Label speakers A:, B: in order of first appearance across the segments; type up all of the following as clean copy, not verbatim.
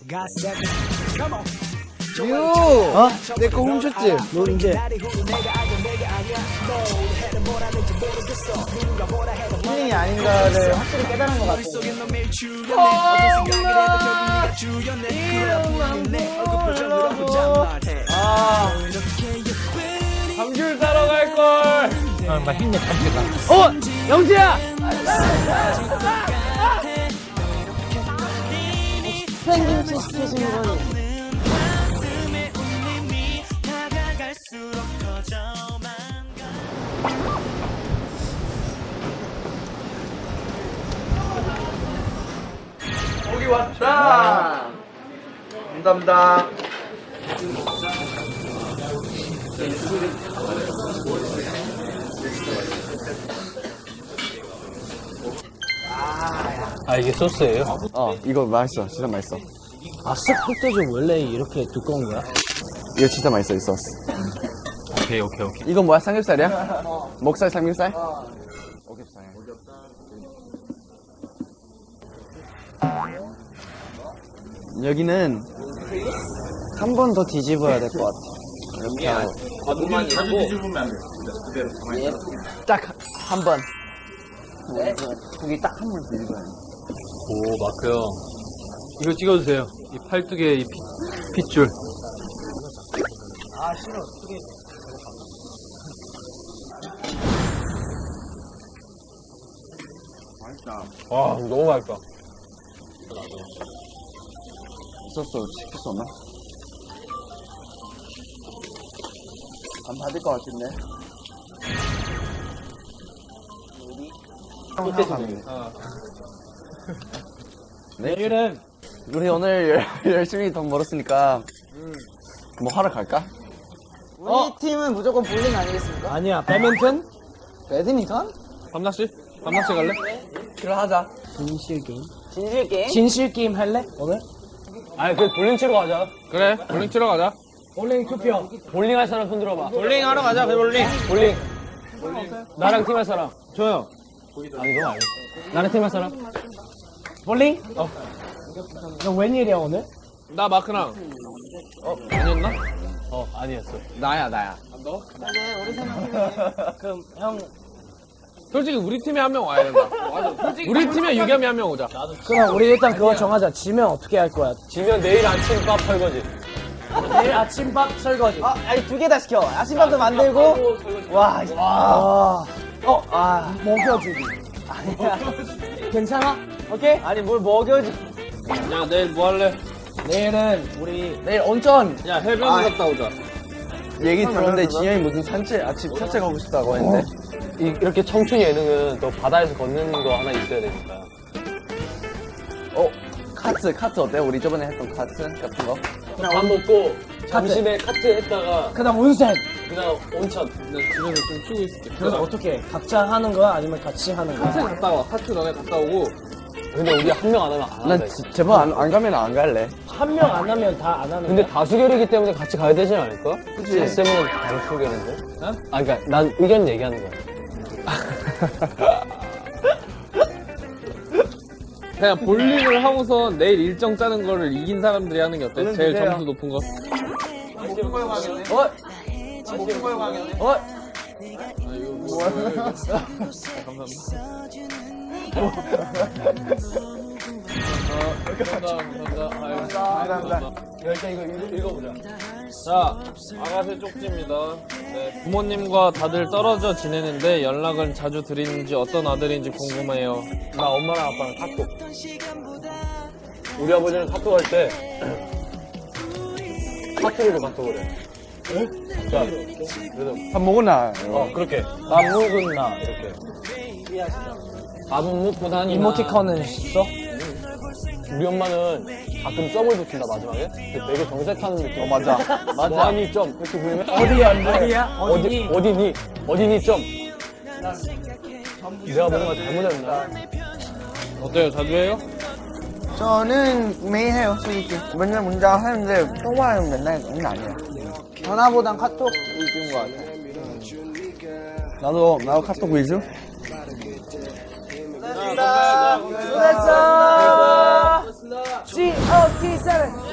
A: 유! 어? 내 거 훔쳤지?
B: 너 이제
A: 힐링이 아닌가를 확실히 깨달은 것 같아.
C: 감귤 따러 갈걸.
B: 나 힘내 잡겠다.
C: 영지야.
A: 팬김치 시키신 분.
C: 고기 왔다. 감사합니다.
B: 아 이게 소스예요?
A: 이거 맛있어. 진짜 맛있어.
B: 아 흑돼지 원래 이렇게 두꺼운 거야?
A: 이거 진짜 맛있어, 이 소스.
B: 오케이.
A: 이거 뭐야? 삼겹살이야? 목살 삼겹살? 오겹살. 여기는 한 번 더 뒤집어야 될 것 같아. 이렇게 하고.
C: 자주 뒤집으면 안 돼. 그대로 가만히 있어.
A: 딱 한 번. 고기 딱 한 번 뒤집어야 돼.
B: 오 마크 형 이거 찍어주세요. 이 팔뚝에 이 핏줄. 아 싫어.
A: 맛있다.
B: 와 너무 맛있다.
A: 소스 시킬 수 없나? 안 받을 것 같은데.
B: 내일은
A: 우리 오늘 열심히 돈 벌었으니까 뭐 하러 갈까? 우리 팀은 무조건 볼링 아니겠습니까?
B: 아니야 배드민턴?
A: 배드민턴?
B: 밤낚시 갈래?
A: 그래 하자.
B: 진실 게임.
A: 진실 게임?
B: 진실 게임 할래 오늘? 아니 그 볼링 치러 가자.
C: 그래, 볼링 치러 가자.
B: 볼링 투표. 볼링 할 사람 손 들어봐.
C: 볼링 하러 가자, 배볼링.
B: 볼링. 나랑 팀 할 사람. 저요. 아니 너 아니. 나랑 팀 할 사람. 볼링? 너 웬일이야 오늘?
C: 나 마크랑. 아니었나?
B: 아니었어.
C: 나야.
A: 네, 우리 생각해.
B: 그럼 형.
C: 솔직히 우리 팀에 한 명 와야 된다. 맞아. 우리 팀에 유겸이 한 명 오자.
B: 그럼 우리 일단 그거 정하자. 지면 어떻게 할 거야? 지면 내일 아침밥 설거지. 내일 아침밥 설거지.
A: 아니 2개 다 시켜. 아침밥도 만들고. 와.
B: 먹여주기.
A: 아니야.
B: 괜찮아?
A: 오케이? 아니 뭘 먹여지.
C: 야, 내일 뭐 할래?
B: 내일은 우리
A: 내일 온천.
C: 야, 해변 갔다 오자.
A: 얘기 들었는데 진영이 무슨 아침 산책 가고 싶다고 했는데.
B: 이렇게 청춘 예능은 또 바다에서 걷는 거 하나 있어야 되니까.
A: 카트 어때? 우리 저번에 했던 카트 같은 거?
B: 밥 먹고 점심에 카트 했다가 그다음 온천. 그다음 온천.
C: 나 집에서 좀 쉬고 있을게.
B: 그래서 어떻게 각자 하는 거야 아니면 같이 하는
C: 카트
B: 거야?
C: 갔다 와. 카트 너네 갔다 오고.
B: 근데 우리 한 명 안 하면 안
A: 난
B: 한다.
A: 제발 안 가면 안 갈래.
B: 한 명 안 하면 다 안 하는. 근데 다수결이기 때문에 같이 가야 되지 않을까?
A: 그치.
B: 쌤은 다수결인데. 그러니까 난 의견 얘기하는 거야.
C: 그냥 볼링을 하고서 내일 일정 짜는 거를 이긴 사람들이 하는 게 어때?
A: 얼른
C: 제일
A: 주세요.
C: 점수 높은 거.
A: 먹는 거에 가겠네.
C: 감사합니다.
B: 일단 이거 읽어보자.
C: 자, 아가새 쪽지입니다. 네, 부모님과 다들 떨어져 지내는데 연락을 자주 드리는지 어떤 아들인지 궁금해요.
B: 나 엄마랑 아빠랑 카톡. 우리 아버지는 카톡 할 때 사투리로 카톡을 해. 자, 그래서
A: 밥 먹으나?
B: 그렇게 밥 먹은 나 이렇게. 밥은 먹고 다니나. 이모티콘은 써? 우리 엄마는 가끔 점을 붙인다 마지막에. 되게 정색하는 느낌.
A: 맞아.
B: 뭐하니 점 이렇게 부르면 어디야? 어디니? 어디니 점. 내가 뭔가 잘못했나?
C: 어때요? 자주 해요?
A: 저는 매일 해요, 솔직히. 맨날 문자 하는데 통화는 맨날 그런 아니야. 전화보단 카톡 위주인 것 같아. 나도 카톡 위주?
B: 수고했어. GOT7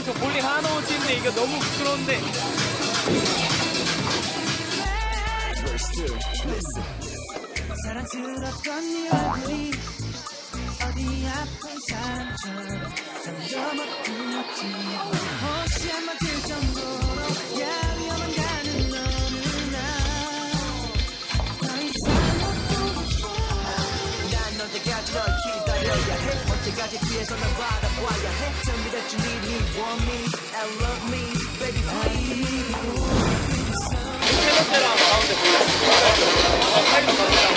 B: 나는 저 볼링 하나 못 치는데 이거 너무 부끄러운데.
D: 사랑스럽던 네 얼굴이 어디 아픈 사람처럼 점점 어두워지 혹시 한번 들 정도로 위험한 가는 어느 날더 이상 못 보겠어 난 언제까지 널 기다려야 해 언제까지 뒤에서 널 바라봐야 해 Tell me that you need me, want me, and love me Baby please
C: 세 번째랑 가운데 골라.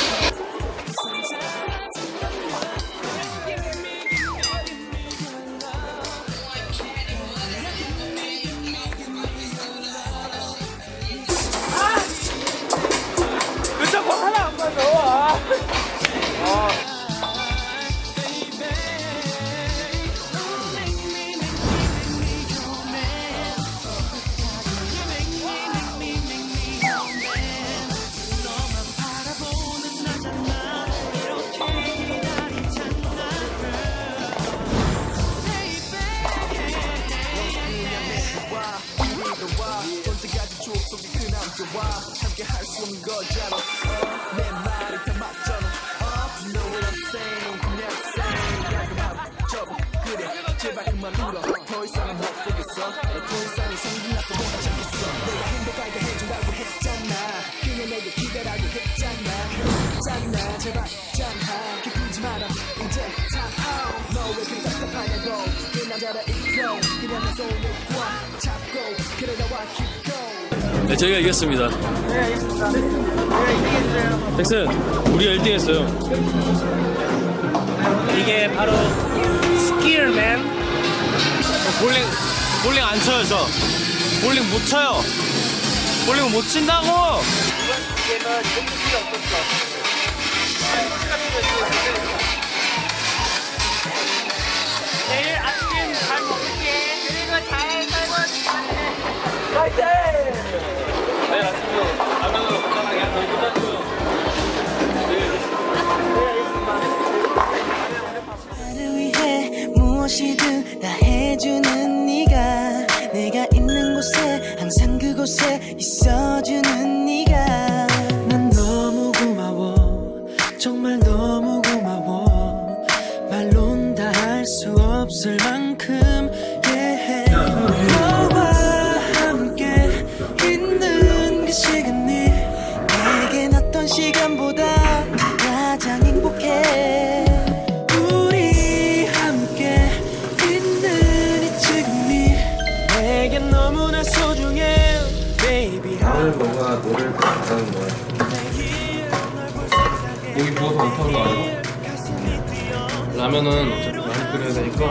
E: 네, 저희가 이겼습니다.
A: 네, 알겠습니다. 저희가 이기겠어요.
E: 잭슨, 우리가 1등 했어요.
B: 이게 바로 스킬맨.
C: 볼링 안 쳐요, 저. 볼링 못 쳐요. 볼링 못 친다고!
B: 이번 게임은 공격이 없었어. 내일 아침 잘 먹을게. 그리고 잘 살고 파이팅!
C: 내일 아침도 라면으로 건강하게 한 저희 끝났고요.
D: 나를 위해 무엇이든 다 해주는 네가 내가 있는 곳에 항상 그곳에 있어주는 네가 난 너무 고마워 정말 너무 고마워 말론 다 할 수 없을 만큼 yeah. 너와 함께 있는 그 시간이 내겐 어떤 시간보다 가장 행복해 우리 함께 있는 이 지금이 내겐 너무나 소중해 baby
C: 오늘 뭔가 노래를 부르는 거야. 고기 구워서 안 타는 거 아니고? 라면은 어차피 많이 끓여야 되니까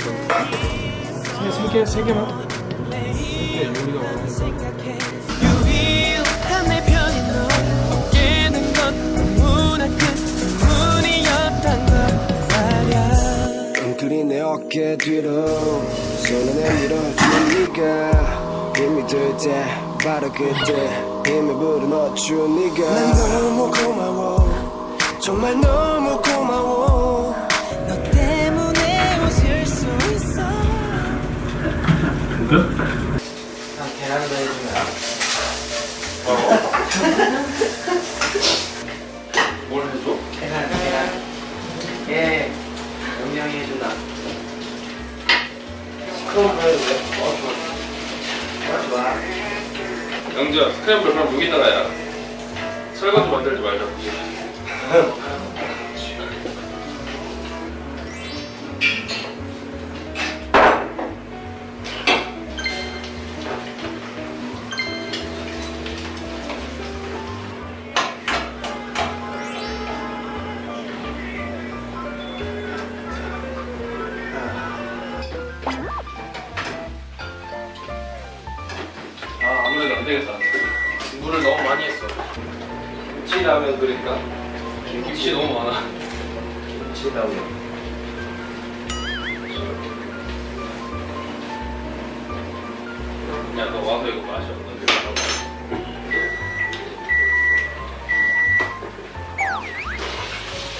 C: 세 개만? 요리가 많으니까.
D: 유일한 내 편이 너 없게 된 건 너무나 큰 문이었단 걸 말야
F: 웅크린 내 어깨 뒤로 손을 내밀어준 네가 힘이 들 때 바로 그때 힘을 불어넣어준 네가 난 너무 고마워 정말 너무 고마워
D: 너 때문에 웃을 수 있어
A: 계란도 해주면.
C: 뭘 해줘?
A: 계란. 예. 영양이 해준다. 스크럼블 해도 돼? 좋아.
C: 영주야, 스크램블 그럼 여기다가 야. 설거지 만들지 말자. 아무래도 안 되겠다. 물을 너무 많이 했어. 김치라면 그러니까 김치 너무 많아.
A: 김치라면.
C: 야, 너 와서 이거 맛이 없는데.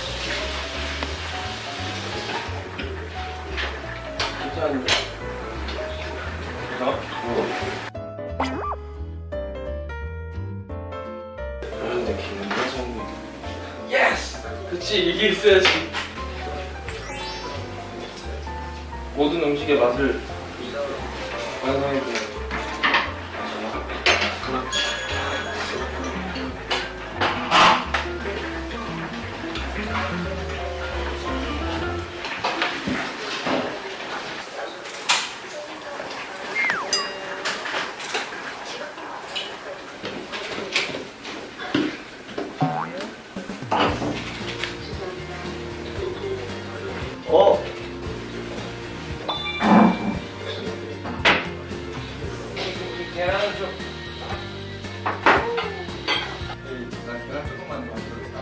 A: 괜찮은데?
C: 그렇지, 이게 있어야지. 모든 음식의 맛을 완성해주는. 그렇지. 계란을 좀. 나 계란 조금만 만들어줄까?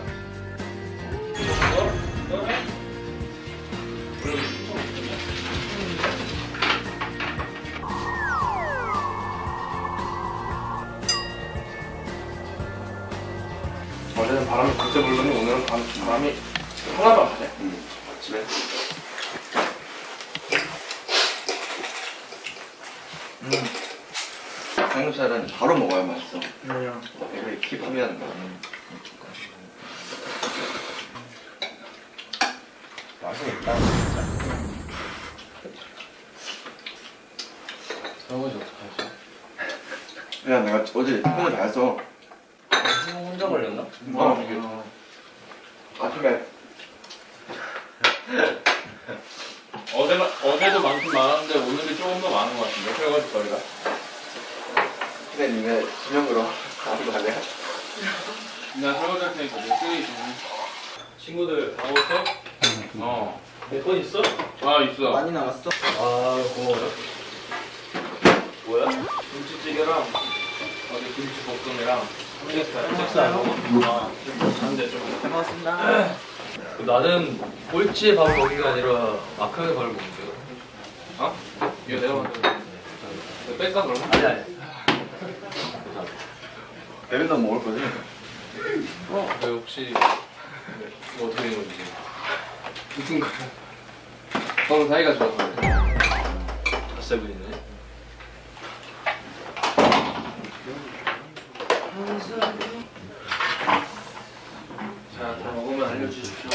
C: 너 해? 어제는 바람이 진짜 불더니 오늘은 바람이 하나도 안 부네. 아침에.
A: 삼겹살은 바로 먹어야 맛있어. 이거 킵하면 맛이 있다.
C: 설거지 어떡하지?
A: 야, 내가 어제 손을 다 했어.
C: 혼자 걸렸나?
A: 아침에
C: 어제도 많긴 많았는데 오늘이 조금 더 많은 것 같은데 설거지 거리가.
A: 근데 니네 지명으로 가지고 갈래?
C: 나 설거지 할 테니까 뭐 쓰레기 좀. 친구들 다 먹었어? 어. 내 건 있어? 아 있어.
A: 많이 남았어?
C: 아 고마워요. 뭐야? 김치찌개랑 어디 김치볶음이랑 삼겹살. 아, 한대 좀.
A: 잘 먹었습니다.
E: 나는 꼴찌의 밥을 먹는 게 아니라 마크의 밥을 먹는 거야.
C: 어? 이거 내가 만든 거. 이거 뺄까 그러면?
E: 아니.
A: 배변도 먹을 거지?
C: 왜 혹시 뭐 어떻게 된 건지. 무슨 거야? 너는 사이가 좋아서 그래.
E: 갓세븐이네.
C: 자, 다 먹으면 알려주십시오.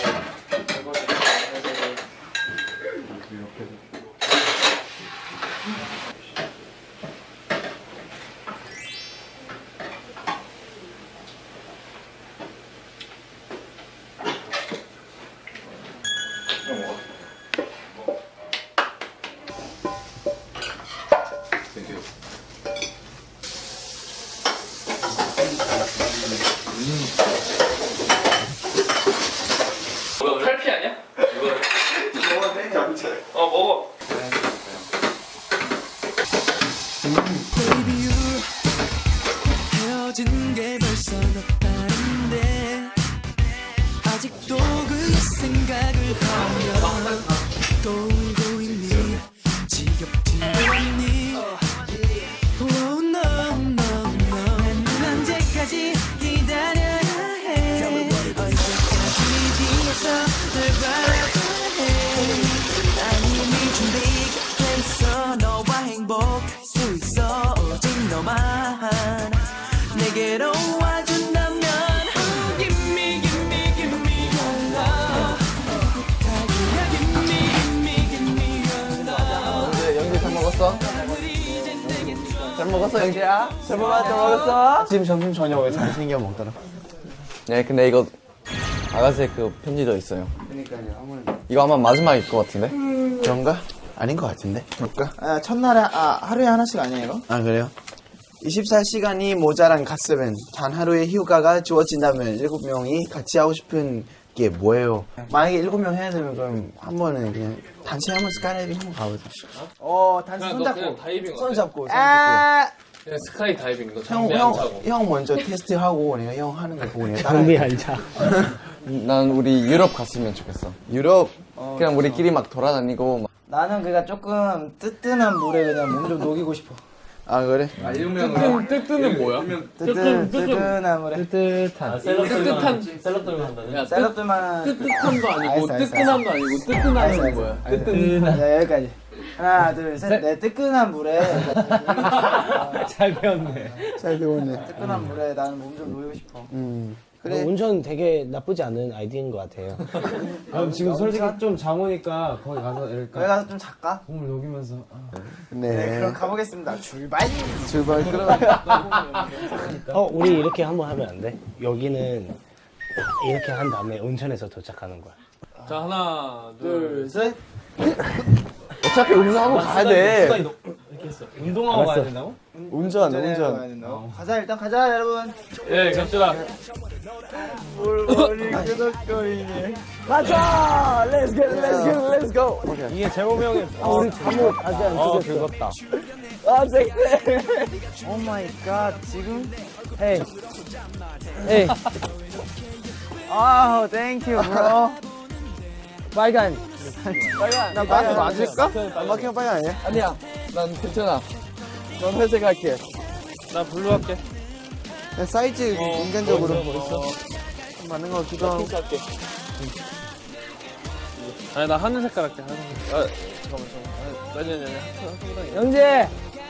C: 뭐야, 탈피 아니야?
A: 먹어도 돼? 잡채.
C: 어, 먹어.
D: Baby you 헤어진 게 벌써 몇 달인데 아직도 그 생각을 하며 또 울고 있니 지겹지 않니 Oh no no no 난 언제까지 기다려야 해 언제까지 뒤에서 널 바라봐야 해 난 이미 준비가 돼 있어 너와 행복할 수 있어 오직 너만 내게로 와준다면 Give me give me give me your love 부탁이야 Give me give me give me your love
A: 영재 잘 먹었어? 잘 먹었어 영재야? 잘 먹었어? 지금 점심 저녁 잘 챙겨 먹더라.
G: 네, 근데 이거 아가새 그 편지도 있어요.
A: 그러니까요.
G: 이거 아마 마지막일 것 같은데?
A: 그런가? 아닌 것 같은데. 볼까? 첫날에 하루에 하나씩 아니에요 이거? 아 그래요? 24시간이 모자란 갓세븐. 단 하루의 휴가가 주어진다면 7명이 같이 하고 싶은 게 뭐예요? 만약에 7명 해야 되면 그럼 한 번은 그냥 단체 한번 스카이다이빙 한번 가보자. 단체
C: 그냥
A: 손
C: 너 그냥
A: 잡고
C: 다이빙
A: 손
C: 어때?
A: 잡고
C: 그냥 스카이 다이빙 너 장비 안 차고.
A: 형 먼저 테스트하고 내가 형 하는 거 보고 내가
B: 장비 안 차.
G: 난 우리 유럽 갔으면 좋겠어.
A: 유럽
G: 그냥 우리끼리 막 돌아다니고 막.
H: 나는 그가 조금 뜨뜻한 물에 그냥 몸 좀 녹이고 싶어.
A: 아 그래?
C: 뜨뜨는 뭐야?
H: 뜨끈한 물에.
B: 뜨뜻한.
C: 뜨뜻한
E: 셀럽들만 한다네.
C: 야,
H: 셀럽들만.
C: 뜨뜻함도 아니고
H: 알았어, 알았어,
C: 뜨끈함도 아니고 뜨끈함은 뭐야?
H: 자, 여기까지. 하나, 둘, 셋. 내 뜨끈한 물에.
B: 잘 배웠네.
A: 잘 배웠네.
H: 뜨끈한 물에 나는 몸 좀 녹이고 싶어.
A: 그래.
I: 운전 되게 나쁘지 않은 아이디어인 것 같아요.
B: 지금 솔직히 좀 잠오니까 거기 가서
H: 거기
B: 이럴까?
H: 가서 좀 잘까?
B: 몸을 녹이면서.
H: 네, 그럼 가보겠습니다. 출발!
A: 출발 끌어.
I: 우리 이렇게 한번 하면 안 돼? 여기는 이렇게 한 다음에 온천에서 도착하는 거야.
C: 자, 하나, 둘,
H: 셋!
A: 어차피 운동하고 가야 돼.
B: 운동하고 가야 된다고?
A: 운전.
H: 가자, 일단 가자, 여러분.
C: 예, 갑시다.
H: 머리 끄덕거리네.
A: 가자. Let's go.
B: 이게 재범이 형의.
I: 우리 잠옷 아직 안 찍었어.
B: 긁었다.
A: 아, 섹시해.
H: 오 마이 갓, 지금?
I: 헤이. 헤이.
H: 아우, 땡큐, 브로.
I: 빨간.
A: 나 마크 맞을까? 마크형 빨간 아니야? 아니야. 난 괜찮아. 넌 회색 할게.
C: 나 블루 할게.
A: 야, 사이즈 인간적으로 맞는 거 같기도 하고.
C: 아니, 나 하늘 색깔 할게. 하늘 색깔. 잠깐만. 아니.
I: 영재.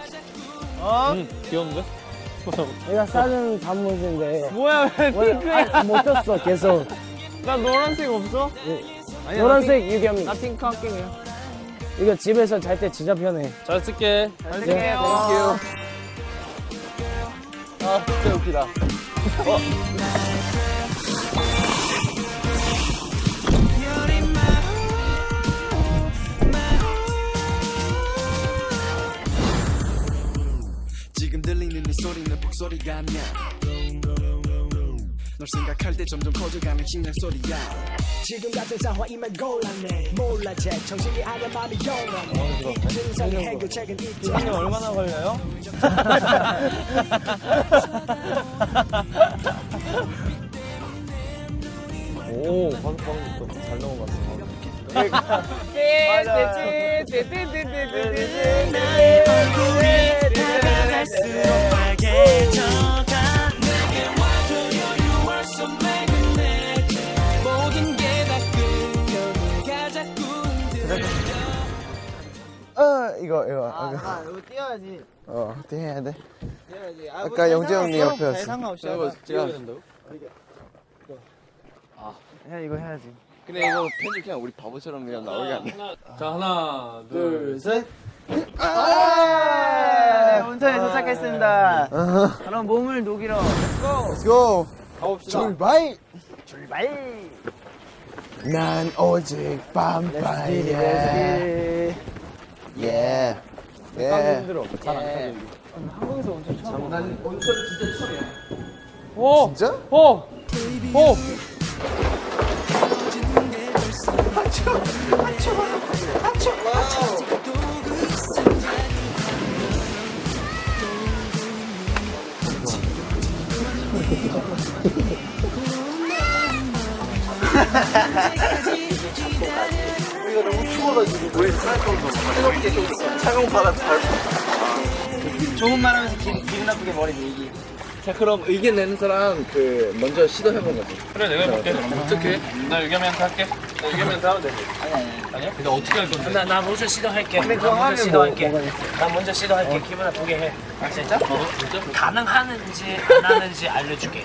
C: 귀여운데?
I: 내가 싸는 잠옷인데.
C: 뭐야, 왜 핑크야?
I: 못 줬어 계속.
C: 나 노란색 없어? 아니야,
I: 노란색 유겸이.
C: 나 핑크 할게, 그냥.
I: 이거 집에서 잘 때 진짜 편해.
C: 잘 쓸게.
H: 잘 쓸게요.
A: 아, 진짜 웃기다.
F: 지금 들리는 이 소리는 북소리가 아니야. 널 생각할 때 점점 커져가는 심장 소리야. 지금 같은 상황이면 곤란해. 몰라 제 정신이 아냐 마음이 영원해. 증상의 해결책은 있지.
B: 시간이 얼마나 걸려요?
C: 오, 방금 잘 넘어갔어.
A: 이거.
H: 이거 띄워야지.
A: 어떻게 해야 돼?
H: 띄워야지.
A: 아까 영재 형님 옆에
H: 별 상관없이.
A: 제가
H: 야, 이거 해야지.
A: 근데 이거 편집 그냥 우리 바보처럼 그냥 나오게 안 돼.
C: 자, 하나, 둘, 셋.
H: 온천에 도착했습니다. 그럼 몸을 녹이러.
A: Let's go.
C: 가봅시다.
A: 출발.
H: 출발!
A: 난 오직 밤바야. 예.
C: 힘들어. 잘안 타져, 이게. 한국에서 온천 처음. 난 온천 진짜 처음이야. 오!
A: 진짜?
C: 오! 오!
A: 우리가 너무 추워가지고 우리 뜨겁게 좀 차가운 바다 잘.
H: 좋은 말 하면서 기분 나쁘게 머리 밀기.
A: 자, 그럼 의견 내는 사람 먼저 시도해본 거지.
C: 그래, 내가 해볼게. 어떻게? 나 유겸이한테 할게. 나 유겸이한테 하면 되지. 아니야? 근데 어떻게 할 건데?
I: 나 먼저 시도할게.
H: 근데 그거 하면 시도할게.
I: 나 먼저 시도할게. 기분 나쁘게 해.
H: 아, 진짜?
C: 진짜?
I: 가능하는지 안 하는지 알려줄게.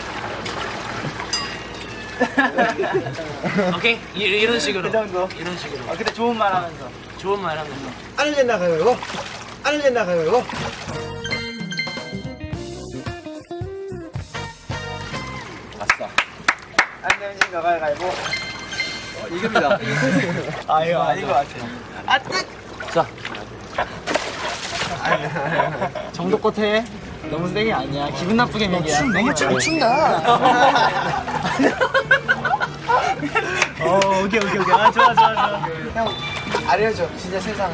I: 오케이? 이런 식으로.
H: 그 정도?
I: 이런 식으로.
H: 근데 좋은 말 하면서.
I: 좋은 말 하면서.
A: 안을 나가요, 이거. 안을 나가요, 이거.
H: 안 되면 가봐요, 가위보.
A: 이깁니다.
H: 아, 이거 아닌 것 같아요. 아, 뜨!
I: 자.
H: 정도 끝에 너무 세게 아니야. 기분 나쁘게 먹이야.
A: 너무 잘 춘다.
H: 오케이. 아, 좋아. 형, 알려줘. 진짜 세상에.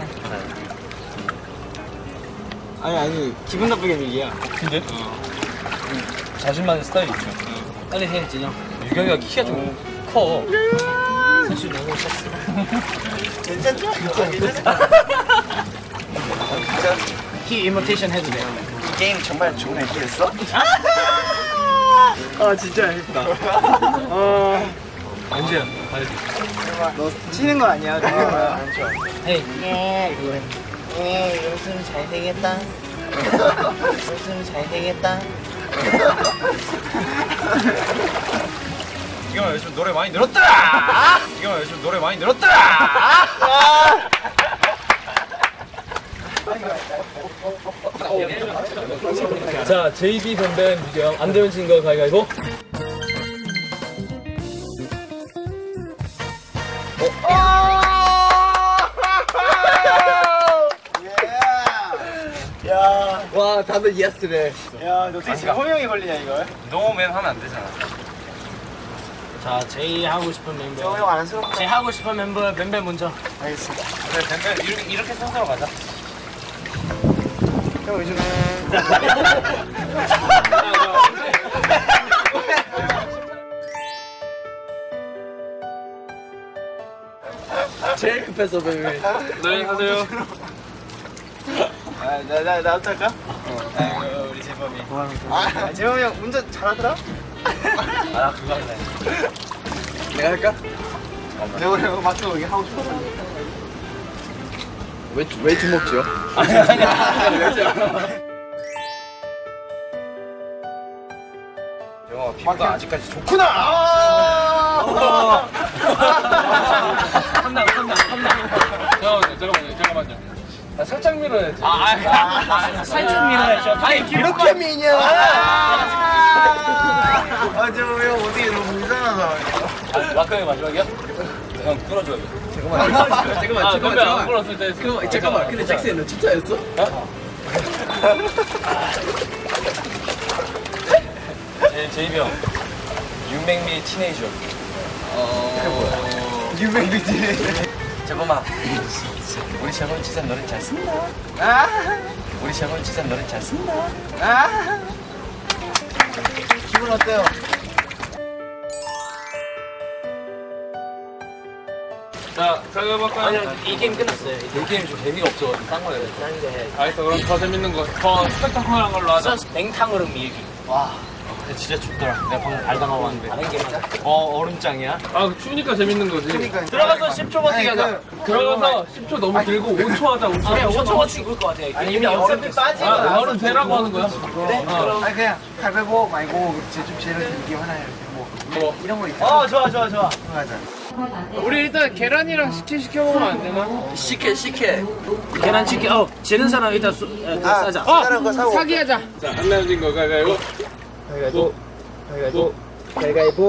H: 아니. 기분 나쁘게 밀기야.
C: 근데? 자신만의 스타일이 있죠.
I: 빨리 해, 진영.
C: 유겸이가 키가 좀 커.
I: 사실 너무 컸어.
H: 괜찮죠?
I: 키 이모테이션 해도 돼.
H: 이 게임 정말 좋은 애기였어? 진짜 재밌다.
C: 언제야? 가야지.
H: 너 치는 거 아니야? 죽는 거야.
I: 헤이.
H: 웃으면 잘 되겠다. 웃으면 잘 되겠다.
J: 지금 요즘 노래 많이 늘었다. 지금 요즘 노래 많이 늘었다.
C: 자, JB 뱀뱀 유경 안대현 씨인가 가위가위보.
A: 와, 다들 예스래.
H: 야, 너 어떻게 재범이 형이 걸리냐 이걸?
J: 노맨 하면 안 되잖아.
I: 자, 제이 하고 싶은 멤버.
H: 재범이 형 안쓰럽다.
I: 제이 하고 싶은 멤버 멤버 먼저.
H: 알겠습니다.
J: 그래, 뱀뱀 이렇게 순서로 가자.
H: 형 요즘
A: 제일 급했어, 뱀이.
C: 네, 하세요.
H: 나부터 할까? 아이고, 우리 재범이. 재범이 형 운전 잘하더라?
J: 아, 그거 할래.
A: 내가 할까?
H: 내가 형 맞춰 여기 하고 싶어.
A: 왜 주먹지요?
J: 영화 피부가 아직까지 좋구나.
C: 잠깐만요. 살짝 밀어야지.
I: 살짝 밀어야죠. 아니,
H: 이렇게 미냐? 재범이 형 어떻게 너무 이상하다.
C: 마크의 마지막이야?
J: 형 끌어줘야 돼.
C: 잠깐만. 안 불렀을 때.
A: 잠깐만, 근데 잭슨 너 진짜였어?
J: 제이비 형. 윤맹미 티네이저.
H: 유명비 뒤에.
J: 재범아. 우리 재범 진짜 노래 잘 쓴다. 우리 재범 진짜 노래 잘 쓴다.
H: 기분 어때요?
C: 자, 가위바위보 할까요?
I: 이 게임 끝났어요.
C: 이 게임 좀 재미가 없어. 딴 거 해야 돼.
I: 다른 거 해.
C: 알겠어, 그럼 더 재밌는 거, 더 스펙타클한 걸로 하자.
I: 냉탕으로 밀기. 와, 진짜 춥더라. 내가 방금 발당하고 왔는데. 다른 게임 하자. 얼음장이야.
C: 아, 추우니까 재밌는 거지.
H: 들어가서
I: 10초 버티기 하자.
C: 들어가서 10초 너무 길고 5초 하자, 5초.
I: 그래, 5초가 죽을 것 같아.
H: 아니 이미 어차피 빠지고
C: 아, 얼음 되라고 하는 거야?
H: 그래? 아니 그냥 가위바위보 말고 제좀 제일 들기 하나요. 뭐 이런 거 있잖아.
I: 좋아.
H: 맞아.
C: 우리 일단 계란이랑 식혜 시켜 먹으면 안 되나?
A: 시켜.
I: 계란치킨. 지는 사람 일단 싸자.
H: 다른 거 사고.
C: 사기하자. 자, 안 나눠진 거 가위바위보.
H: 가위바위보.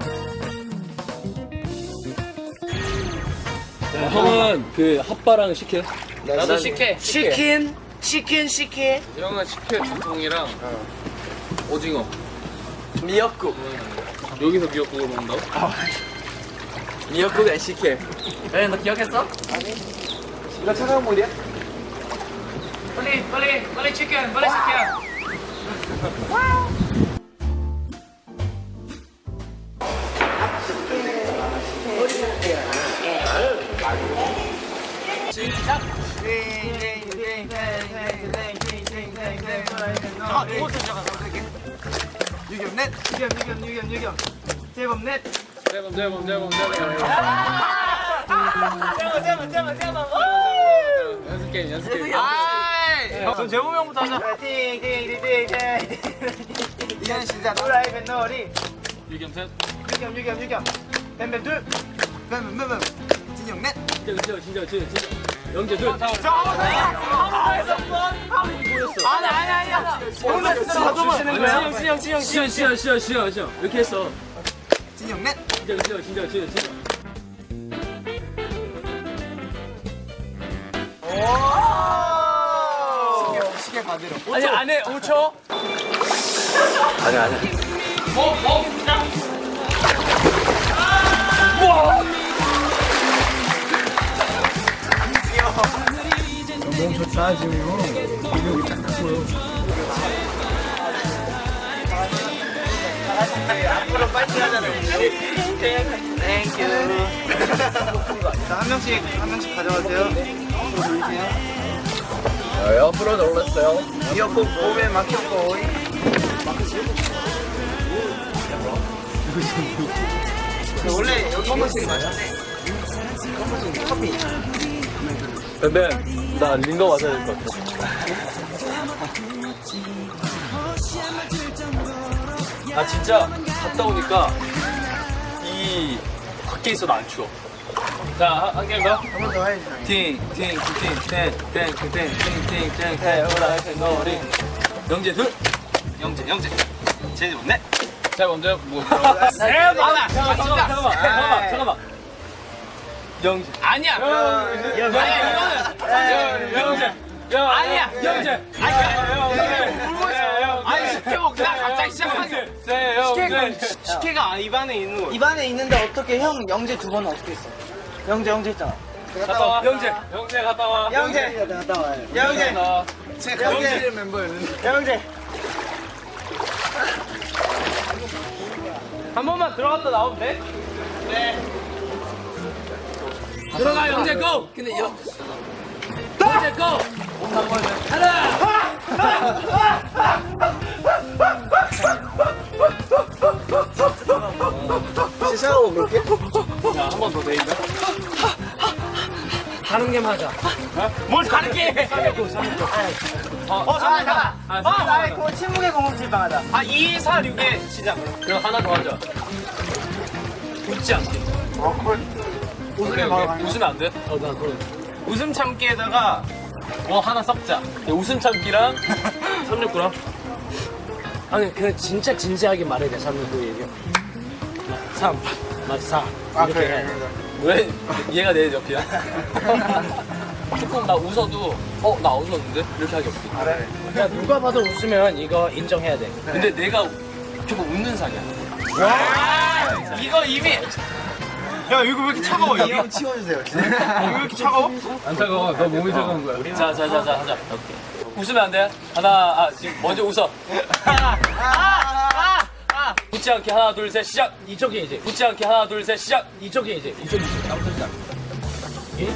C: 형은 그 핫바랑 식혜.
I: 나도 식혜. 치킨.
C: 형은 식혜 두통이랑 오징어.
A: 미역국.
C: 여기서 미역국을 먹는다고?
A: 미역국에 시켜.
I: 그래, 너 기억했어?
H: 이거 차가운 물이야?
I: 빨리 치킨. 빨리 치킨. 시작. 이거부터 시작하자.
H: 유겸넷. 유겸. 재범넷.
C: 재범. 연습 게임.
I: 그럼 재범이 형부터 하자.
H: 이현 시작. 노라이브 놀이.
C: 유겸 셋.
H: 유겸. 뱀뱀 둘. 뱀. 진영넷.
C: 진짜. 영재 둘.
I: 아니야. 오늘
C: 시연. 이렇게 했어.
H: 진영넷.
C: 진짜.
H: 시계 받으러.
I: 아니 안에 5초.
A: 아니야.
H: 너무 좋다 지금 형. 이거 딱 보여. 앞으로 빨리 하잖아. 땡큐. 한 명씩 가져가세요.
A: 옆으로 놀랐어요.
H: 이어폰 몸에 막혔고. 원래 여기 한 번씩 마셨네. 커피.
C: 뱀뱀. 나 링거 맞아야 될 것 같아. 아 진짜 갔다 오니까 이 밖에 있어도 안 추워. 자, 한 게임 더.
H: 한 번 더 해야지.
J: 팅팅팅팅팅팅팅팅팅 오라이노리 영재 둘 영재 제니 못내
C: 자, 먼저 뭐? 잠깐만.
J: 영재
C: 아니야. 이거는 아니야. 영재.
J: 아니 쉽게 먹자 갑자기 시작하지 식혜가 입안에 있는 거
H: 입안에 있는데 어떻게 형 영재 두 번은 어떻게 했어? 영재 했잖아.
C: 갔다 와. 영재 갔다 와.
H: 영재 갔다 와요. 영재. 제 영재 멤버였는데. 영재.
C: 한 번만 들어갔다 나오면 돼?
H: 네.
C: 들어가 영재 고! 근데 영재 고!
H: 시작하고 볼게.
C: 자, 한 번 더 돼 있나?
B: 다른 게임 하자.
J: 뭘 다른 게
B: 369.
H: 잠깐. 나 그거 침묵의 공업질방 하자.
J: 2, 4, 6에 시작
C: 그럼 하나 더 하자. 웃지 않게.
H: 웃음이 바로 가는
C: 웃으면 안 돼?
B: 나 그래.
J: 웃음 참기에다가
C: 뭐 하나 섞자. 웃음 참기랑 369랑.
B: 아니, 그냥 진짜 진지하게 말해야 돼. 369 얘기. 3, 맞아, 4. 이렇게 해.
C: 왜 얘가 내 옆이야? 조금 나 웃어도 나 웃었는데? 이렇게 하기 없지.
B: 야, 누가 봐도 웃으면 이거 인정해야 돼.
C: 근데 내가 조금 웃는 상이야.
J: 이거 이미 야 이거 왜 이렇게 차가워 이거
H: 형 치워주세요.
J: 왜 이렇게 차가워?
C: 안 차가워. 너 몸이 차가운 거야. 자, 하자. 웃으면 안 돼? 지금 먼저 웃어. 웃지 않게 하나, 둘, 셋, 시작.
B: 이쪽에 이제.
C: 웃지 않게 하나, 둘, 셋, 시작.
B: 이쪽에 이제. 땀들다. 예?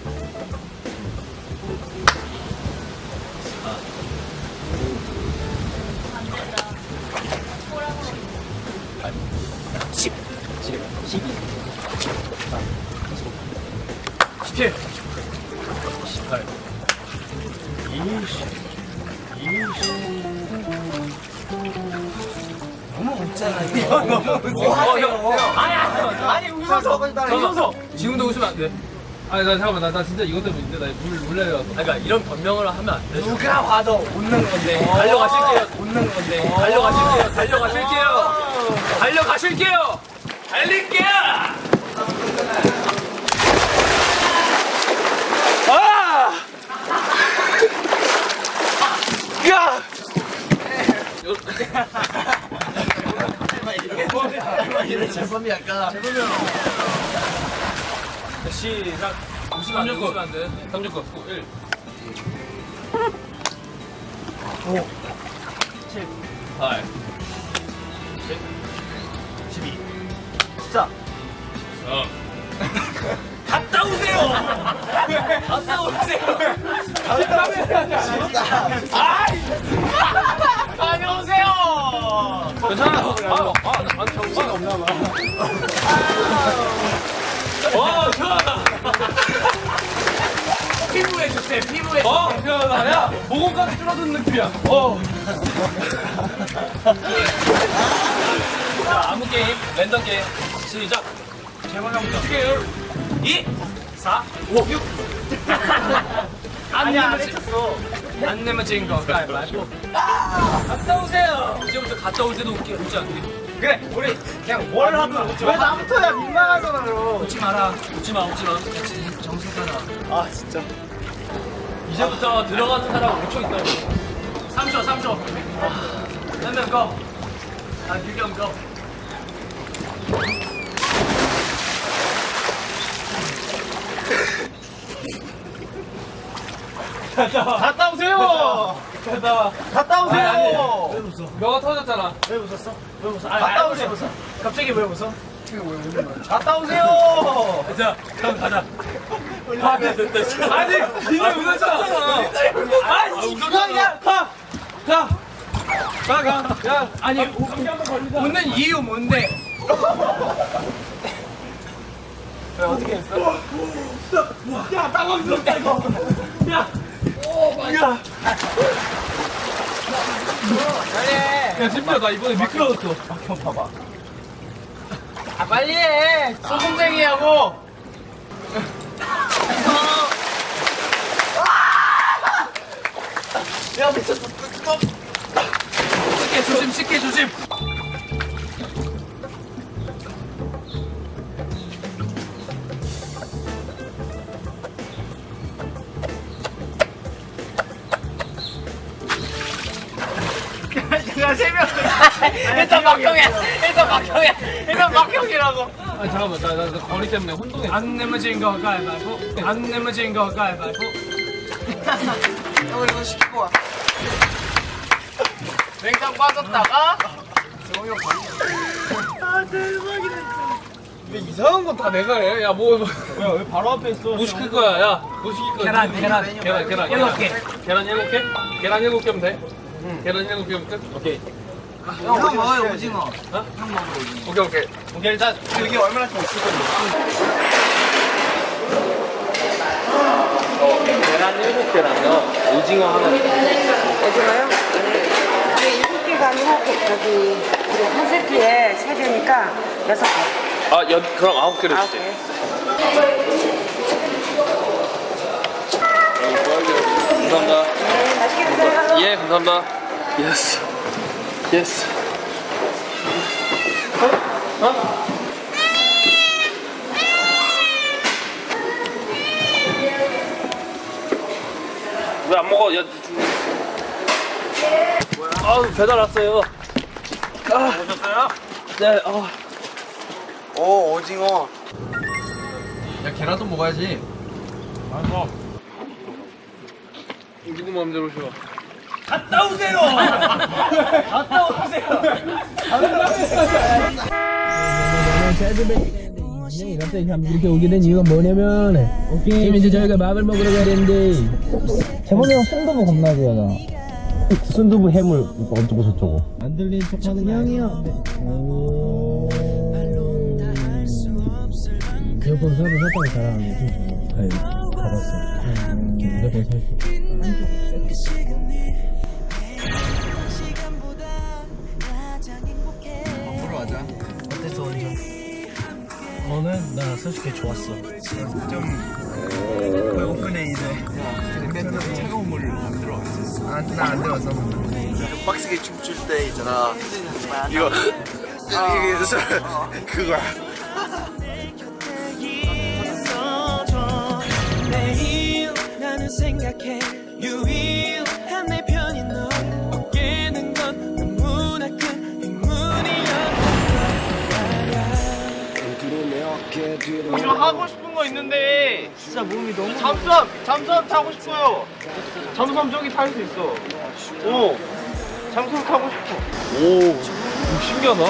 B: 10, 11, 12, 17, 18, 20.
H: 너무 웃잖아. 이거 너무 웃어. 아니 웃어서.
C: 지금도 웃으면 안 돼. 아니, 잠깐만. 나 진짜 이것 때문에 나 물 내려왔어.
B: 그러니까 이런 변명을 하면 안 돼.
H: 누가 봐도 웃는 건데.
B: 달려가실게요.
H: 웃는 건데.
B: 달려가실게요. 달릴게요.
H: 재범이 약간.
C: 시작. 웃으면 안 돼. 369, 1.
B: 5,
C: 7, 8,
B: 12.
H: 자.
B: 갔다 오세요. 다녀오세요.
C: 괜찮아. 정신이 없나 봐. 좋아.
B: 피부에 주세요. 피부에.
C: 야, 모공까지 줄어든 느낌이야. 자, 아무 게임, 랜덤 게임. 시작.
B: 제발 형.
C: 2, 4, 5, 6.
B: 안 내면 지는 거.
C: 갔다 오세요. 이제부터 갔다 올 때도 웃지 않게.
J: 그래 우리 그냥 뭘 하든 웃지
H: 왜 나부터야 민망하잖아 그럼.
C: 웃지 마라. 웃지 마.
B: 정신 차려.
H: 아 진짜.
C: 이제부터 들어가는 사람 5초 있다고.
B: 3초. 한명 고. 유경 고.
J: 갔다 오세요 갔다 오세요
B: 왜 웃어?
C: 너가 터졌잖아.
B: 왜 웃었어?
J: 갔다 오세요
B: 갑자기 왜 웃어?
J: 갔다 오세요
C: 자, 그럼 가자.
J: 아니
C: 이제 웃었잖아.
J: 가
B: 아니 웃는 이유 뭔데?
J: 어떻게 했어? 야 당황스럽다 이거
B: 야! 오, 야!
C: 야, 심지어 나 이번에 미끄러웠어.
B: 형 봐봐. 아, 빨리 해! 소금쟁이하고! 야, 미쳤어.
C: 쉽게 조심, 쉽게 조심.
B: 야, 3명. 일단 막형이야. 일단 막형이라고.
C: 아, 잠깐만. 나 거리 때문에 혼동했어.
B: 안 내면 거 가위바위보. 안 내면 거 가위바위보.
H: 형 이거 시키고 와.
B: 냉장 빠졌다가.
H: 아 대박이다.
C: 근데 이상한 건 다 내가 해. 야, 뭐.
B: 뭐야, 왜 바로 앞에 있어?
C: 뭐 시킬 거야, 야. 뭐 시킬 거야?
B: 계란.
C: 계란 7개. 계란 7개? 계란 7개면 돼? 계란 7개면 끝? 오케이.
H: 형 먹어요 오징어. 형 먹어 오징어.
C: 오케이.
B: 오케이, 일단.
H: 여기 얼마나 좀 있을 건데.
C: 계란 7개랑요. 오징어 하나.
K: 오징어요? 이게 7개가 아니고 저기 한 세트에 3개니까 6개.
C: 아, 그럼 9개를 주세요. 감사합니다.
K: 네, 맛있게 드세요.
C: 예, 감사합니다. 예스. 예스. 어? 왜 안 먹어? 야, 아우, 배달 왔어요.
B: 오셨어요?
C: 네,
H: 오 오징어.
C: 야, 계란도 먹어야지.
B: 알았어.
C: 누구 마음대로 쉬어.
B: 갔다 오세요! 갔다 오세요!
L: 이렇게 오게 된 이유가 뭐냐면 지금 이제 저희가 밥을 먹으러 가야 되는데 재범이 형 순두부 겁나 좋아하잖아. 순두부 해물 어쩌고 저쩌고 안 들린 척하는 형이요. 무조건 서로 설탕을 잘하는 게 아니 잡았어. 무조건 설탕.
H: 먹으러 가자.
I: 어땠어 원정? 너는? 나 솔직히 좋았어.
H: 좀 배고프네 이제. 근데 차가운 물을 안 들어왔어. 나안 들어왔어. 빡세게 춤출 때 있잖아. 이거 그거야.
D: 매일 나는 생각해 유일한 내 편인 너 어깨는 건 너무나 큰 행운이야.
B: 저 하고 싶은 거 있는데 진짜 몸이 너무 잠수함 타고 싶어요. 잠수함 저기 탈 수 있어. 오, 잠수함 타고 싶어.
C: 오, 신기하다.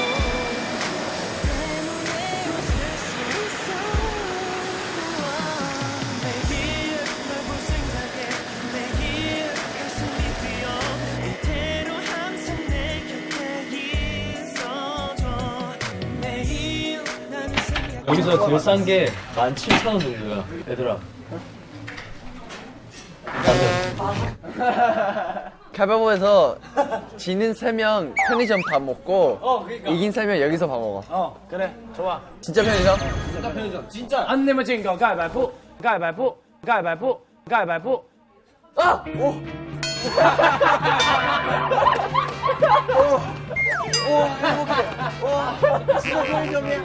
B: 여기서 제일 싼 게 17,000원 정도야. 얘들아.
G: 가위바위보에서 지는 3명 편의점 밥 먹고
B: 그러니까.
G: 이긴 3명 여기서 밥 먹어.
B: 그래, 좋아.
G: 진짜 편의점?
B: 진짜 편의점. 진짜. 안 내면 진거 가위바위보. 가위바위보. 가위바위보. 가위바위보. 아! 오!
H: 오 행복해. 와 진짜 편의점이야.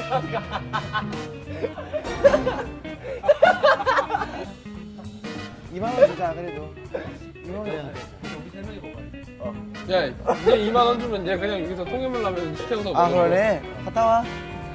H: 2만 원 주자 그래도. 2만 원.
C: 야, 이제 2만 원 주면 얘 그냥 여기서 통일물 라면 시켜서 먹어.
H: 아 그러네. 갔다 와.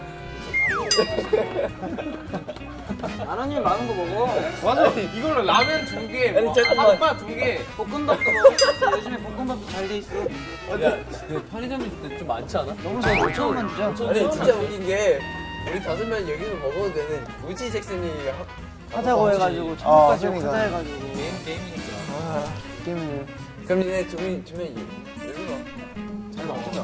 A: 만 원이면 많은 거 먹어.
C: 맞아. 이걸로 라면 2개,
G: 아니, 잠깐만.
C: 핫바 2개.
A: 볶음밥도 요즘에 볶음밥도 잘 돼 있어.
C: 편의점 있을 때 좀 많지 않아?
A: 너무 잘 5천원만 주자.
G: 아니 진짜 웃긴 게 우리 5명 여기서 먹어도 되는 굳이 잭슨이
A: 하자고 해가지고 천국까지
H: 그러니까.
A: 하자 해가지고.
C: 게임이니까.
H: 게임을.
G: 그럼 니네 두명 여기로 와.
C: 잘 먹자.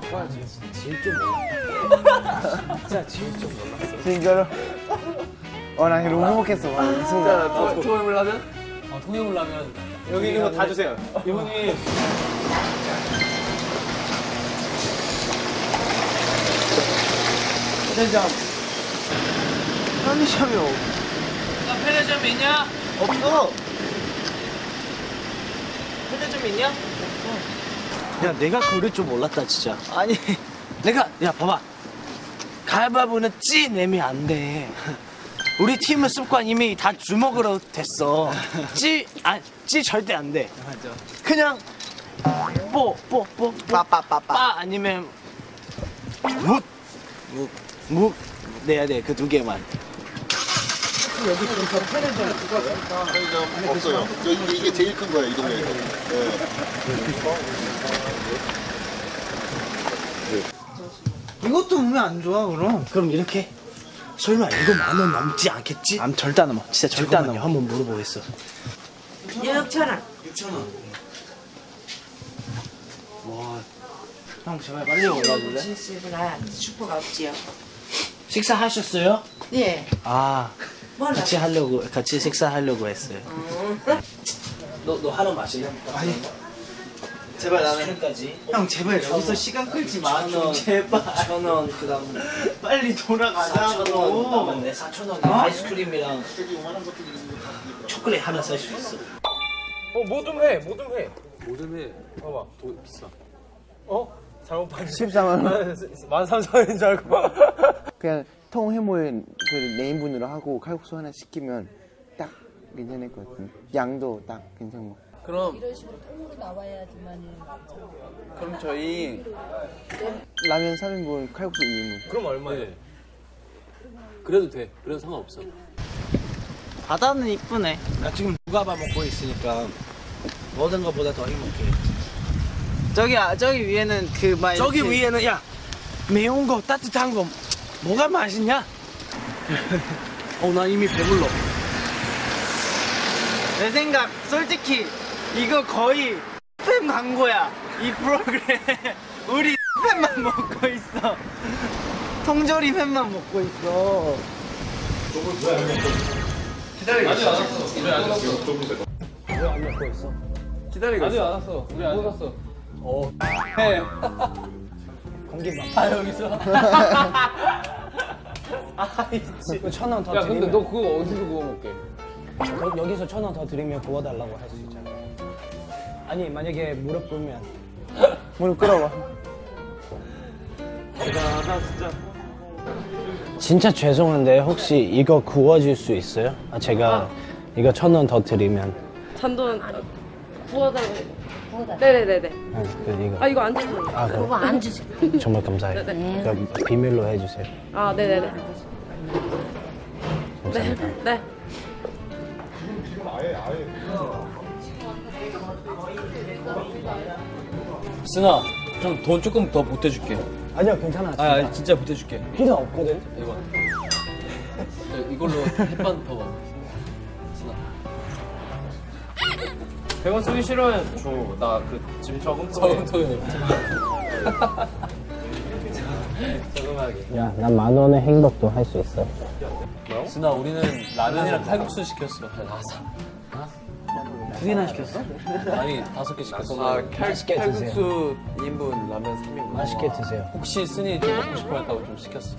I: 진짜 질 줄 몰랐어.
H: 진짜로.
A: 나 이거 너무 행복했어. 이 순간.
C: 통해물 라면? 통해물 라면.
B: 여기 있는 거 다 주세요.
C: 이분이
A: 편의점이
B: 편의점 있냐?
A: 없어.
B: 편의점 있냐?
I: 야, 내가 그럴 줄 몰랐다, 진짜.
A: 아니.
I: 야, 봐봐. 가위바위보는 찌 내면 안 돼. 우리 팀의 습관 이미 다 주먹으로 됐어. 찌 절대 안 돼.
A: 맞아.
I: 그냥, 빠 아니면, 묵 내야 돼, 그 두 개만.
A: 여기 근처 편의점
M: 없어요. 이게 제일 큰 거예요, 이 동네에서.
A: 이것도 보면 안 좋아, 그럼.
I: 그럼 이렇게? 설마 이거 10,000원 넘지 않겠지?
A: 절대 안 넘어. 진짜 절대 안 넘어.
I: 한번 물어보겠어.
K: 6,000원.
I: 6,000원.
A: 와. 형, 제발 빨리 올라줄래?
K: 진짜 슈퍼가 없지요.
I: 식사하셨어요?
K: 예.
I: 아,
K: 몰라.
I: 같이 식사하려고 했어요. 너 하나 마실래?
A: 아니. 제발 나는.
I: 시간까지.
A: 형, 제발 여기서 시간 끌지 마. 좀 제발.
I: 1,000원, 그 다음.
A: 빨리 돌아가자고.
I: 4,000원 남았네. 4,000원. 아이스크림이랑 초콜릿 하나 살 수 있어.
C: 뭐 좀 해. 뭐 좀 해.
E: 뭐 좀 해.
C: 봐봐.
E: 비싸.
C: 잘못 봤지.
A: 13만 원.
C: 13,000원인 줄 알고.
A: 그냥 통해물 그 메인분으로 하고 칼국수 하나 시키면 딱 괜찮을 것 같은데. 양도 딱 괜찮고.
B: 그럼
N: 이런 식으로 통으로 나와야지만은.
A: 그럼 저희 라면 3인분, 칼국수 2인분.
C: 그럼 얼마예요?
E: 그래도 돼. 그래도 상관없어.
I: 바다는 이쁘네. 나 지금 누가봐 먹고 있으니까 모든 것보다 더 행복해.
A: 저기 위에는 그 막
I: 저기 위에는 야 매운 거 따뜻한 거 뭐가 맛있냐? 나 이미 배불러.
A: 내 생각 솔직히 이거 거의 팸 광고야. 이 프로그램 우리 팸만 먹고 있어. 통조림 햄만 먹고 있어.
C: 기다리고 있어. 왜 안 먹고 있어?
B: 기다리고
C: 아직
B: 있어.
C: 안 왔어. 우리 안 왔어.
B: 해.
I: 공기밥.
C: 여기서?
I: 그 1,000원 더
C: 야,
I: 드리면.
C: 근데 너 그거 어디서 구워 먹게?
I: 여기서 1,000원 더 드리면 구워달라고 할 수 있잖아. 아니 만약에 무릎 꿇으면.
A: 무릎 꿇어봐.
B: 나 진짜.
I: 진짜 죄송한데 혹시 이거 구워줄 수 있어요? 제가 이거 1,000원 더 드리면.
O: 잔돈 구워달라고. 네네네네.
I: 이거.
O: 이거 안 주세요.
I: 그래.
O: 그거 안 주세요.
I: 정말 감사해요.
O: 네네.
I: 그럼 비밀로 해주세요.
O: 네네네.
I: 감사합니다.
O: 네.
E: 승아, 좀 돈 조금 더 보태줄게.
I: 아니요, 괜찮아.
E: 진짜. 진짜 보태줄게.
I: 필요 없거든.
E: 이거. 이걸로 햇반 더. 승아.
B: 100원 쓰기 싫으면 줘. 나 그 지금 저금통에. 저금하게.
I: 야, 난 10,000원의 행복도 할 수 있어.
E: 승아, 우리는 라면이랑 칼국수 시켰어.
A: 두 개나 시켰어?
E: 아니, 5개 시켰어.
I: 맛있게 드세요.
G: 칼국수 2인분, 라면 3인분.
I: 맛있게 드세요.
E: 혹시 승이 좀 먹고 싶어 할까봐 좀 시켰어.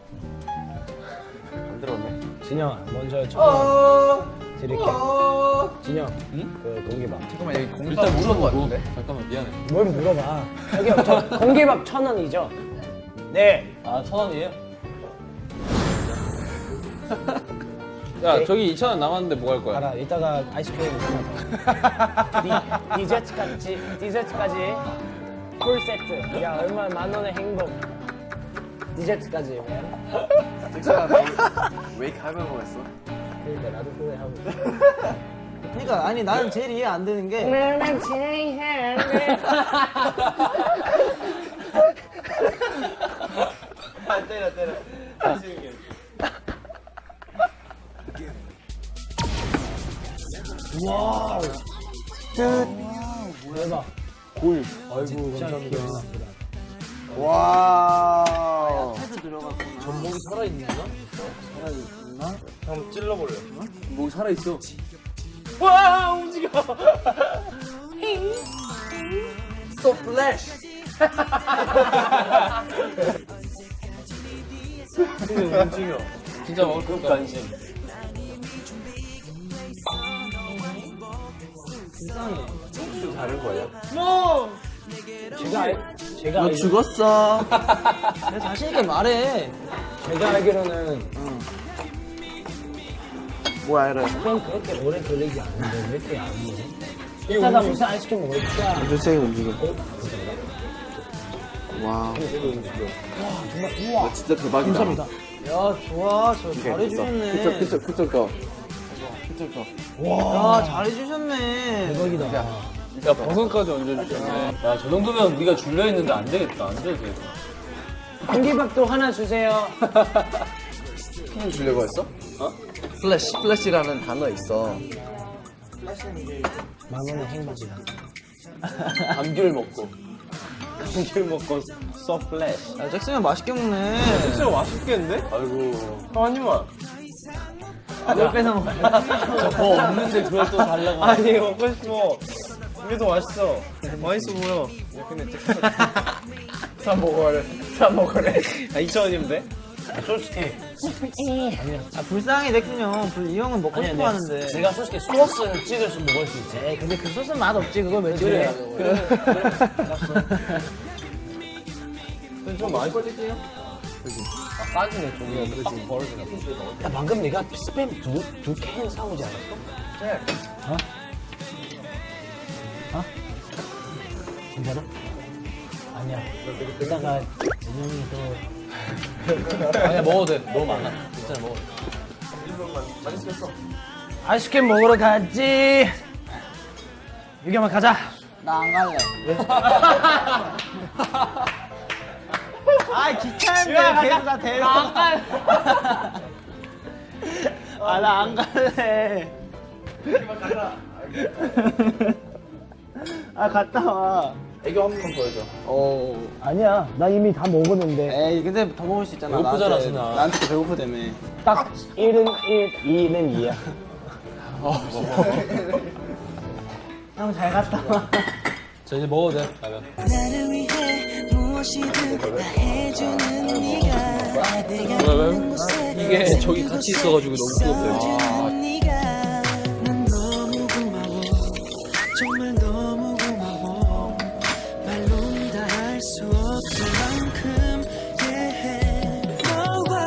G: 안 들었네.
I: 진영아, 먼저 1,000원 드릴게. 진영, 그 공기밥.
G: 잠깐만, 여기 공깃밥
E: 일단
G: 물어본 것
E: 물어보고.
G: 같은데?
E: 잠깐만, 미안해.
I: 뭘 물어봐. 저기 공기밥 1,000원이죠? 네.
E: 1,000원이에요?
C: 야, 저기 2,000원 남았는데 뭐 할 거야?
I: 알아, 이따가 아이스크림 디저트까지 풀 세트. 야, 얼마나 10,000원의 행복. 디저트까지.
G: 왜 이렇게 할만 했어?
I: 그러니까 나도 후회하고 있어.
A: 그러니까 아니 나는 제일 이해 안 되는 게
K: 나는 제일 해.
B: 때려. 아쉬운
I: 와우. 대박.
A: 골.
I: 아이고, 감사합니다.
A: 와.
E: 전복이 살아있는 거야?
C: 한번 찔러볼래?
J: 뭐 살아있어.
C: 와 움직여.
G: So flash.
C: 움직여. 진짜 먹을 것 관심.
J: 혹시 다른 거예요?
I: 제가
A: 너 죽었어.
I: 내가 자신있게 말해. 제가 알기로는
A: 뭐야 이래.
I: 스팸 그렇게 오래 걸리지 않는데 왜 이렇게 안 먹어? 이따가 무슨 아이스크림 먹을까?
A: 눈색이 움직여. 와.
I: 정말 우와.
J: 진짜 대박이다.
I: 감사합니다. 야 좋아, 저 잘해주셨네.
J: 그쪽 거.
I: 와, 잘해주셨네. 대박이다.
C: 야 버섯까지 얹어주셨네. 야 저 정도면 우리가 줄려 있는데 안 되겠다. 안 돼도 돼.
I: 공기밥도 하나 주세요.
J: 피는 주려고 했어? 플래시라는 단어 있어.
I: 만원의 행복이다.
C: 감귤 먹고 써 플래시.
A: 야, 잭슨이 맛있게 먹네.
C: 진짜 맛있겠는데? 아이고 한 입만.
I: 뭘 뺏어 먹어요?
C: 저 뭐 없는데 그걸 또 달라고. 아니 먹고 싶어. 이게 더 맛있어. 맛있어 보여. 사 먹어래. 사 먹어래. 아 2,000원이면 돼? 솔직히.
A: 아, 불쌍해, 잭슨이 형. 이 형은 먹고 싶어 하는데.
I: 내가 솔직히 소스를 찍어서 먹을 수 있지. 에이, 근데 그 소스는 맛 없지. 그걸 왜 찍어?
C: 좀 많이 꺼질게요. 그지? 아, 빠지네, 종이가. 빡 벌어지네.
I: 야, 방금 내가 스팸 두 캔 사오지 않았어?
C: 네.
I: 어? 어? 진짜로? 아니야. 이따가 은영이 또.
C: 아니야, 먹어도 돼. 너무 많아. 괜찮아, 먹어도 돼.
I: 맛있겠어. 아이스크림 먹으러 가지. 유겸아, 가자.
A: 나 안 갈래.
I: 왜?
A: 아, 귀찮은데. 계속 다 데려.
I: 안 갈래.
A: 아, 나 안 갈래. 아, 갔다 와.
C: 애교 한 번만 보여줘.
I: 아니야. 나 이미 다 먹었는데.
A: 에이, 근데 더 먹을 수 있잖아.
C: 배고프잖아, 순아.
A: 나한테 배고프다며.
I: 딱 1은 1, 2는 2야.
A: 형, 잘 갔다 와.
C: 자, 이제 먹어도 돼, 라면.
D: 나를 위해 무엇이든 다 해주는 네가 내가 있는 곳에
C: 이게 저기 같이 있어가지고 너무 뜨겁대.
D: 네가 난 너무 고마워 정말 너무 고마워 말로 다 할 수 없을 만큼 너와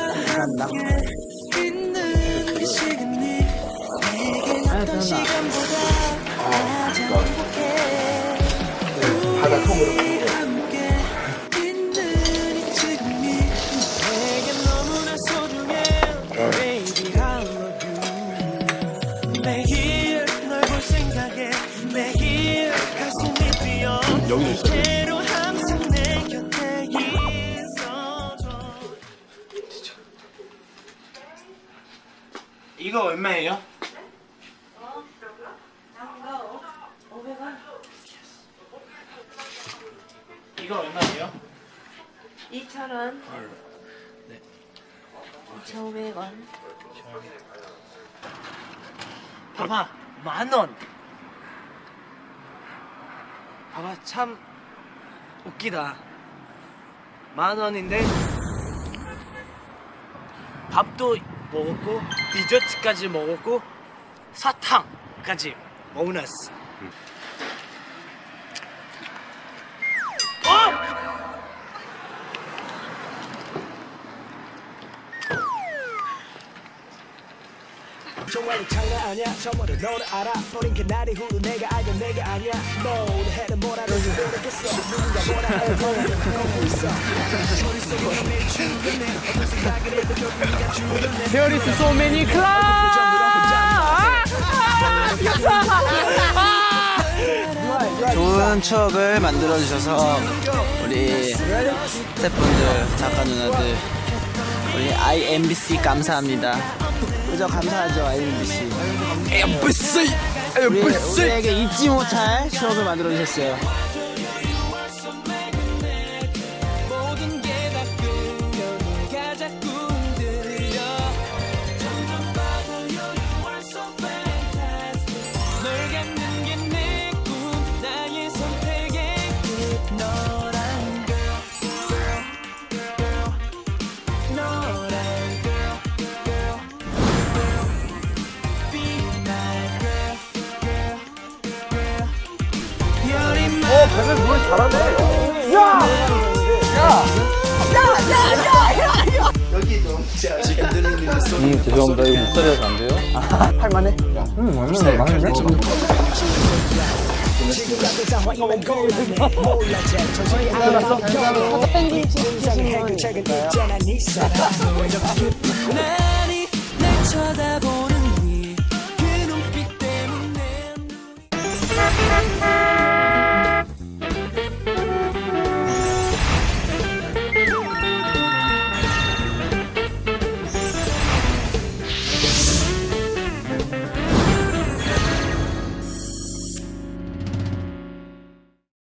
D: 함께 있는 이 시간이 내겐 어떤 시간보다 가장 행복해
J: 바다 통으로
D: 함께 있는 이 지금이 내게 너무나 소중해 Baby I love you 매일 널 볼 생각에 매일 가슴이 뛰어
J: 여기도 있어.
D: 언제로 항상 내 곁에 있어줘
I: 이거 얼마예요? 이거 얼마예요?
K: 2,000원.
I: 네.
K: 2,500원.
I: 봐봐, 10,000원. 봐봐, 참 웃기다. 10,000원인데 밥도 먹었고 디저트까지 먹었고 사탕까지 보너스.
D: 정말로 장난 아니야 저번에 너를 알아버린 그날이 후로 내가 알던 내가 아니야 뭘 해도 뭐라든지 노력했어 누군가 뭐라 해도 걷고 있어 머릿속에 매일 출근해 어떤 생각을 해도 결국 네가 주변에
I: There is so many
A: 좋은 추억을 만들어주셔서 우리 스태프분들, 작가 누나들, 우리 IMBC 감사합니다. 그저 감사하죠, IMBC. 우리에게 잊지 못할 추억을 만들어주셨어요.
D: 모든 게 다 끝나면 네가 자꾸 흔들려
A: 쟤네 노래 잘하네.
H: 여기 좀 지금 들리는 소리.
C: 죄송합니다. 이거 목소리가 안 돼요?
A: 할만해? 많은데?
D: 날 쳐다보는